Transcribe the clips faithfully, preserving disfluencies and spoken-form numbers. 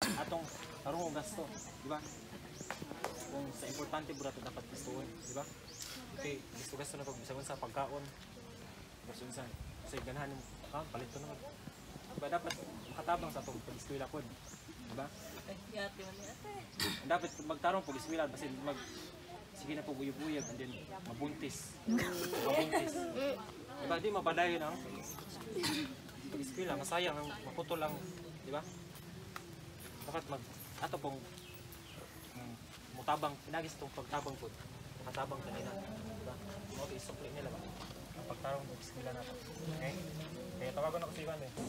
atong tarong gasto, di ba? Kung sa importante po natin dapat gustuhin, di ba? Okay, gusto gasto na pag-usapan sa pagkaon, gusto sa sa ganahan ng ah, palito naman. Diba dapat makatabang sa itong pag-eskwela po, di ba? Yate man yate. Dapat magtarong pag-eskwela, kasi mag sige na po buyog-buyog, and then mabuntis. Mabuntis. Diba, di mapadayon ang pag-eskwela, masayang, ang maputol lang, di ba? Dapat mag, ato pong um, mutabang, pinagis itong pagtabang po, makatabang kanina, di ba? Okay, isukli nila ba? Ang pagtarong ng eskwela natin. Okay? Kaya tawagan ako si Ivan eh.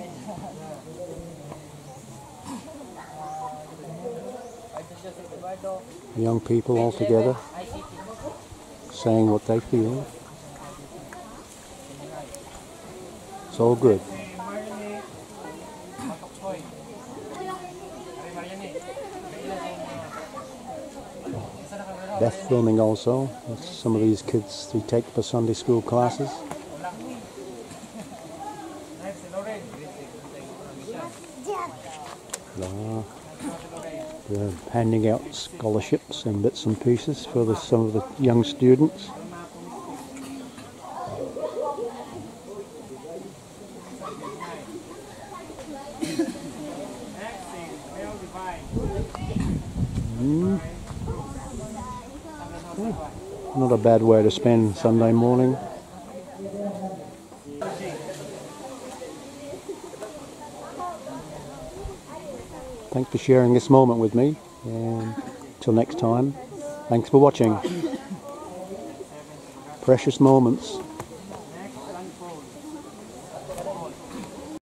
Young people all together, saying what they feel. It's all good. Beth filming also. That's some of these kids they take for Sunday school classes. Uh, they're handing out scholarships and bits and pieces for the, some of the young students. Mm. Yeah. Not a bad way to spend Sunday morning. Thanks for sharing this moment with me, and till next time, thanks for watching. Precious moments.